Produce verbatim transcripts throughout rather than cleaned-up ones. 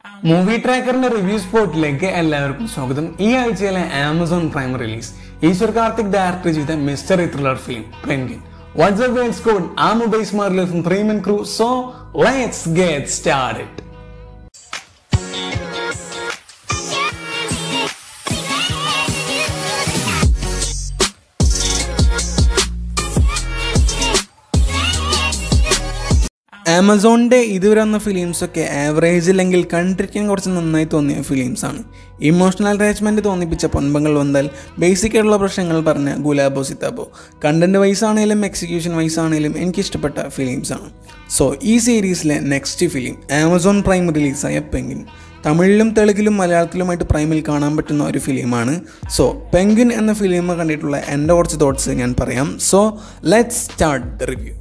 Movie ട്രാക്കറിന്റെ review സ്പോട്ടിലേക്ക് എല്ലാവർക്കും സ്വാഗതം. ഈ ആഴ്ചയിലെ Amazon Prime release Eshwar Karthik director ചെയ്ത mystery thriller film Penguin. What's up guys, code I am Ubais from three men crew. So let's get started. ആമസോണിൻ്റെ ഇതുവരെ വന്ന ഫിലിംസൊക്കെ ആവറേജ് അല്ലെങ്കിൽ കണ്ടിരിക്കാൻ കുറച്ച് നന്നായി തോന്നിയ ഫിലിംസാണ്. ഇമോഷണൽ അറ്റാച്ച്മെൻറ്റ് തോന്നിപ്പിച്ച പൊൻപങ്ങൾ വന്നാൽ ബേസിക് ആയിട്ടുള്ള പ്രശ്നങ്ങൾ പറഞ്ഞ ഗുലാബോ സിതാബോ. കണ്ടന്റ് വൈസ് ആണെങ്കിലും എക്സിക്യൂഷൻ വൈസ് ആണെങ്കിലും എനിക്കിഷ്ടപ്പെട്ട ഫിലിംസാണ്. സോ ഈ സീരീസിലെ നെക്സ്റ്റ് ഫിലിം ആമസോൺ പ്രൈം റിലീസായ പെൻഗ്വിൻ. തമിഴിലും തെലുങ്കിലും മലയാളത്തിലുമായിട്ട് പ്രൈമിൽ കാണാൻ പറ്റുന്ന ഒരു ഫിലിമാണ്. സോ പെൻഗ്വിൻ എന്ന ഫിലിം കണ്ടിട്ടുള്ള എൻ്റെ കുറച്ച് തോട്ട്സ് ഞാൻ പറയാം. So let's start the review.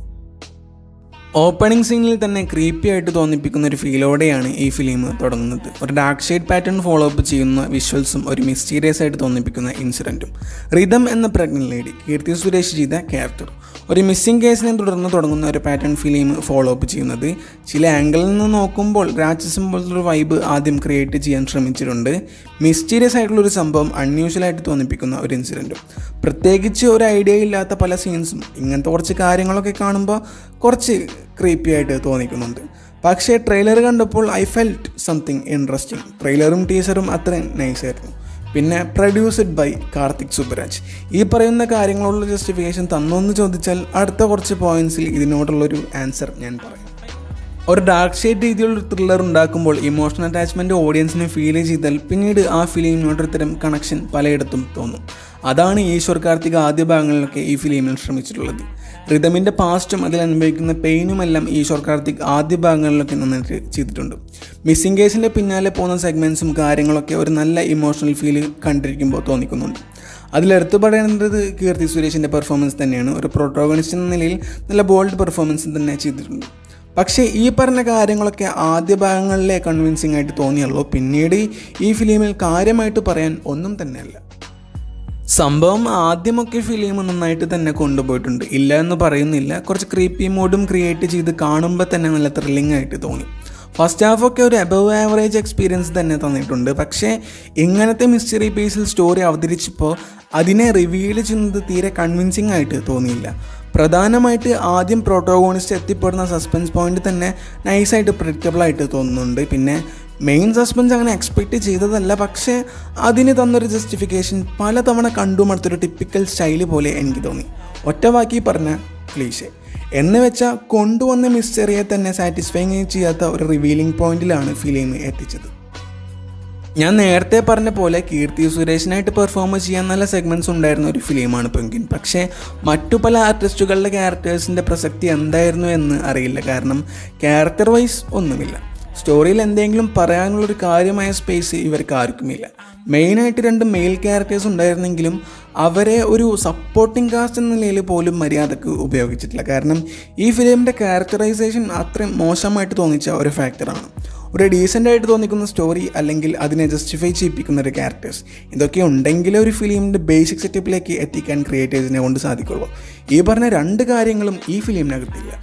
Opening സീനിൽ തന്നെ ക്രീപ്പി ആയിട്ട് തോന്നിപ്പിക്കുന്ന ഒരു ഫീലോടെയാണ് ഈ ഫിലിം തുടങ്ങുന്നത്. ഒരു dark shade pattern follow up ചെയ്യുന്ന വിഷ്വൽസും ഒരു മിസ്റ്റീരിയസ് ആയിട്ട് തോന്നിപ്പിക്കുന്ന ഇൻസിഡൻറ്റും. റിതം എന്ന പ്രഗ്നന്റ് ലേഡി കീർത്തി സുരേഷ് ചെയ്ത ക്യാരക്ടർ ഒരു മിസ്സിംഗ് കേസിനെ തുടർന്ന് തുടങ്ങുന്ന ഒരു പാറ്റേൺ ഫിലിം ഫോളോ അപ്പ് ചെയ്യുന്നത്. ചില ആംഗിളിൽ നിന്ന് നോക്കുമ്പോൾ രാക്ഷസം പോലത്തെ വൈബ് ആദ്യം ക്രിയേറ്റ് ചെയ്യാൻ ശ്രമിച്ചിട്ടുണ്ട്. മിസ്റ്റീരിയസ് ആയിട്ടുള്ളൊരു സംഭവം അൺയൂഷ്വലായിട്ട് തോന്നിപ്പിക്കുന്ന ഒരു ഇൻസിഡൻറ്റും. പ്രത്യേകിച്ച് ഒരു ഐഡിയ ഇല്ലാത്ത പല സീൻസും ഇങ്ങനത്തെ കുറച്ച് കാര്യങ്ങളൊക്കെ കാണുമ്പോൾ കുറച്ച് ക്രീപ്പി ആയിട്ട് തോന്നിക്കുന്നുണ്ട്. പക്ഷേ ട്രെയിലർ കണ്ടപ്പോൾ ഐ ഫെൽറ്റ് സംതിങ് ഇൻട്രസ്റ്റിംഗ്. ട്രെയിലറും ടീസറും അത്രയും നൈസായിരുന്നു. പിന്നെ പ്രൊഡ്യൂസ്ഡ് ബൈ കാർത്തിക് സുബരാജ്. ഈ പറയുന്ന കാര്യങ്ങളുള്ള ജസ്റ്റിഫിക്കേഷൻ തന്നോന്ന് ചോദിച്ചാൽ അടുത്ത കുറച്ച് പോയിന്റ്സിൽ ഇതിനോടുള്ളൊരു ആൻസർ ഞാൻ പറയും. ഒരു ഡാർക്ക് ഷെയ്ഡ് രീതിയിലുള്ള ത്രില്ലർ ഉണ്ടാക്കുമ്പോൾ ഇമോഷണൽ അറ്റാച്ച്മെൻറ്റ് ഓഡിയൻസിനെ ഫീൽ ചെയ്താൽ പിന്നീട് ആ ഫിലിമിനോടൊരു തരം കണക്ഷൻ പലയിടത്തും തോന്നും. അതാണ് ഈശ്വർ കാർത്തിക് ആദ്യ ഭാഗങ്ങളിലൊക്കെ ഈ ഫിലിമിൽ ശ്രമിച്ചിട്ടുള്ളത്. റിതമിൻ്റെ പാസ്റ്റും അതിൽ അനുഭവിക്കുന്ന പെയിനുമെല്ലാം ഈശ്വർ കാർത്തിക് ആദ്യ ഭാഗങ്ങളിലൊക്കെ നന്നായിട്ട് ചെയ്തിട്ടുണ്ട്. മിസ്സിംഗ് കേസിൻ്റെ പിന്നാലെ പോകുന്ന സെഗ്മെൻറ്റ്സും കാര്യങ്ങളൊക്കെ ഒരു നല്ല ഇമോഷണൽ ഫീല് കണ്ടിരിക്കുമ്പോൾ തോന്നിക്കുന്നുണ്ട്. അതിലെടുത്തു പറയേണ്ടത് കീർത്തി സുരേഷിൻ്റെ പെർഫോമൻസ് തന്നെയാണ്. ഒരു പ്രോട്ടോഗണിസ്റ്റ് എന്ന നിലയിൽ നല്ല ബോൾഡ് പെർഫോമൻസ് തന്നെ ചെയ്തിട്ടുണ്ട്. പക്ഷേ ഈ പറഞ്ഞ കാര്യങ്ങളൊക്കെ ആദ്യ ഭാഗങ്ങളിലെ കൺവിൻസിംഗ് ആയിട്ട് തോന്നിയുള്ളൂ. പിന്നീട് ഈ ഫിലിമിൽ കാര്യമായിട്ട് പറയാൻ ഒന്നും തന്നെയല്ല. സംഭവം ആദ്യമൊക്കെ ഫിലിം നന്നായിട്ട് തന്നെ കൊണ്ടുപോയിട്ടുണ്ട്, ഇല്ല എന്ന് പറയുന്നില്ല. കുറച്ച് ക്രീപ്പി മോഡും ക്രിയേറ്റ് ചെയ്ത് കാണുമ്പോൾ തന്നെ നല്ല ത്രില്ലിംഗ് ആയിട്ട് തോന്നി. ഫസ്റ്റ് ഹാഫൊക്കെ ഒരു അബവ് ആവറേജ് എക്സ്പീരിയൻസ് തന്നെ തന്നിട്ടുണ്ട്. പക്ഷേ ഇങ്ങനത്തെ മിസ്റ്ററി ബേസിൽ സ്റ്റോറി അവതരിച്ചപ്പോൾ അതിനെ റിവീൽ ചെയ്യുന്നത് തീരെ കൺവിൻസിംഗ് ആയിട്ട് തോന്നിയില്ല. പ്രധാനമായിട്ട് ആദ്യം പ്രോട്ടോഗോണിസ്റ്റ് എത്തിപ്പെടുന്ന സസ്പെൻസ് പോയിന്റ് തന്നെ നൈസായിട്ട് പ്രെഡിക്റ്റബിളായിട്ട് തോന്നുന്നുണ്ട്. പിന്നെ മെയിൻ സസ്പെൻസ് അങ്ങനെ എക്സ്പെക്റ്റ് ചെയ്തതല്ല, പക്ഷേ അതിന് തന്നൊരു ജസ്റ്റിഫിക്കേഷൻ പലതവണ കണ്ടുമടുത്തൊരു ടിപ്പിക്കൽ സ്റ്റൈല് പോലെ എനിക്ക് തോന്നി. ഒറ്റ വാക്കി പറഞ്ഞ ക്ലീഷേ എന്ന് വെച്ചാൽ കൊണ്ടുവന്ന മിസ്റ്ററിയെ തന്നെ സാറ്റിസ്ഫൈങ് ചെയ്യാത്ത ഒരു റിവീലിംഗ് പോയിന്റിലാണ് ഫിലിം എത്തിച്ചത്. ഞാൻ നേരത്തെ പറഞ്ഞ പോലെ കീർത്തി സുരേഷിനായിട്ട് പെർഫോം ചെയ്യാൻ നല്ല സെഗ്മെൻറ്റ്സ് ഉണ്ടായിരുന്ന ഒരു ഫിലിമാണ് പെൻഗ്വിൻ. പക്ഷേ മറ്റു പല ആർട്ടിസ്റ്റുകളുടെ ക്യാരക്ടേഴ്സിൻ്റെ പ്രസക്തി എന്തായിരുന്നു എന്ന് അറിയില്ല. കാരണം ക്യാരക്ടർ വൈസ് ഒന്നുമില്ല. സ്റ്റോറിയിൽ എന്തെങ്കിലും പറയാനുള്ളൊരു കാര്യമായ സ്പേസ് ഇവർക്ക് ആർക്കുമില്ല. മെയിനായിട്ട് രണ്ട് മെയിൽ ക്യാരക്ടേഴ്സ് ഉണ്ടായിരുന്നെങ്കിലും അവരെ ഒരു സപ്പോർട്ടിംഗ് കാസ്റ്റ് എന്ന നിലയിൽ പോലും മര്യാദക്ക് ഉപയോഗിച്ചിട്ടില്ല. കാരണം ഈ ഫിലിമിൻ്റെ ക്യാരക്ടറൈസേഷൻ അത്രയും മോശമായിട്ട് തോന്നിച്ച ഒരു ഫാക്ടറാണ്. ഒരു ഡീസൻ്റായിട്ട് തോന്നിക്കുന്ന സ്റ്റോറി അല്ലെങ്കിൽ അതിനെ ജസ്റ്റിഫൈ ചെയ്യിപ്പിക്കുന്ന ഒരു ക്യാരക്ടേഴ്സ്, ഇതൊക്കെ ഉണ്ടെങ്കിലേ ഒരു ഫിലിമിൻ്റെ ബേസിക് സെറ്റപ്പിലേക്ക് എത്തിക്കാൻ ക്രിയേറ്റേഴ്സിനെ കൊണ്ട് സാധിക്കുള്ളൂ. ഈ പറഞ്ഞ രണ്ട് കാര്യങ്ങളും ഈ ഫിലിമിനകത്തില്ല.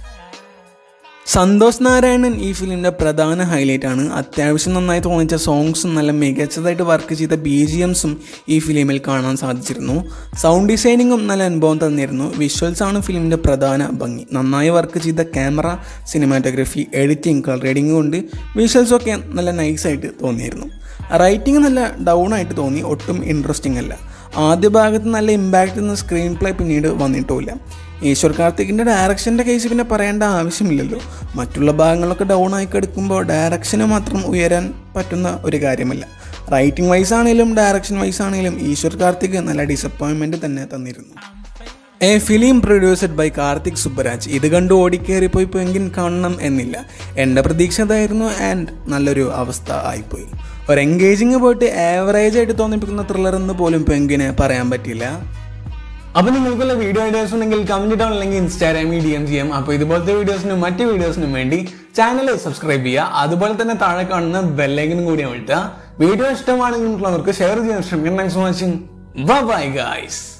സന്തോഷ് നാരായണൻ ഈ ഫിലിമിൻ്റെ പ്രധാന ഹൈലൈറ്റ് ആണ്. അത്യാവശ്യം നന്നായി തോന്നിച്ച സോങ്സും നല്ല മികച്ചതായിട്ട് വർക്ക് ചെയ്ത ബി ജി എംസും ഈ ഫിലിമിൽ കാണാൻ സാധിച്ചിരുന്നു. സൗണ്ട് ഡിസൈനിങ്ങും നല്ല അനുഭവം തന്നിരുന്നു. വിഷ്വൽസാണ് ഫിലിമിൻ്റെ പ്രധാന ഭംഗി. നന്നായി വർക്ക് ചെയ്ത camera, cinematography, editing, colour grading കൊണ്ട് വിഷ്വൽസൊക്കെ നല്ല നൈസായിട്ട് തോന്നിയിരുന്നു. റൈറ്റിംഗ് നല്ല ഡൗൺ ആയിട്ട് തോന്നി, ഒട്ടും ഇൻട്രസ്റ്റിംഗ് അല്ല. ആദ്യ ഭാഗത്ത് നല്ല ഇമ്പാക്റ്റ് എന്ന സ്ക്രീൻ പ്ലേ പിന്നീട് വന്നിട്ടുമില്ല. ഈശ്വർ കാർത്തിക്കിൻ്റെ ഡയറക്ഷൻ്റെ കേസ് പിന്നെ പറയേണ്ട ആവശ്യമില്ലല്ലോ. മറ്റുള്ള ഭാഗങ്ങളൊക്കെ ഡൗൺ ആയി കിടക്കുമ്പോൾ ഡയറക്ഷന് മാത്രം ഉയരാൻ പറ്റുന്ന ഒരു കാര്യമല്ല. റൈറ്റിംഗ് വൈസ് ആണെങ്കിലും ഡയറക്ഷൻ വൈസ് ആണെങ്കിലും ഈശ്വർ കാർത്തിക് നല്ല ഡിസപ്പോയിൻമെൻറ്റ് തന്നെ തന്നിരുന്നു. A film produced by Karthik Subbaraj. ഇത് കണ്ട് ഓടിക്കേറിപ്പോയി പെൻഗ്വിൻ കാണണം എന്നില്ല. എൻ്റെ പ്രതീക്ഷ അതായിരുന്നു. ആൻഡ് നല്ലൊരു അവസ്ഥ ആയിപ്പോയി. ഒരു എൻഗേജിങ് പോയിട്ട് ആവറേജ് ആയിട്ട് തോന്നിപ്പിക്കുന്ന ത്രില്ലർ എന്ന് പോലും പെൻഗ്വിനെ പറയാൻ പറ്റില്ല. അപ്പോൾ നിങ്ങൾക്കുള്ള വീഡിയോ ഐഡിയാസ് ഉണ്ടെങ്കിൽ കമന്റ് ഇടാൻ, അല്ലെങ്കിൽ ഇൻസ്റ്റാഗ്രാമിൽ ഡി എം ചെയ്യാം. അപ്പോൾ ഇതുപോലത്തെ വീഡിയോസിനും മറ്റ് വീഡിയോസിനും വേണ്ടി ചാനൽ സബ്സ്ക്രൈബ് ചെയ്യുക. അതുപോലെ തന്നെ താഴെ കാണുന്ന ബെല്ലൈക്കനും കൂടി അമർത്തുക. വീഡിയോ ഇഷ്ടമാണെങ്കിൽ ഷെയർ ചെയ്യാൻ ശ്രമിക്കണം. Thanks for watching. Bye guys.